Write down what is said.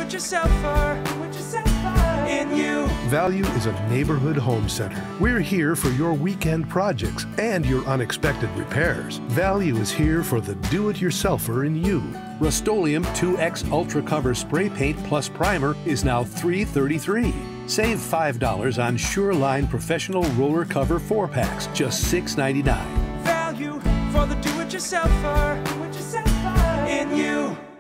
do-it-yourselfer. In you. Valu is a neighborhood home center. We're here for your weekend projects and your unexpected repairs. Valu is here for the do-it-yourselfer in you. Rustoleum 2X Ultra Cover Spray Paint Plus Primer is now $3.33. Save $5 on Shurline Professional Roller Cover 4-packs, just $6.99. Value for the do-it-yourselfer. In you.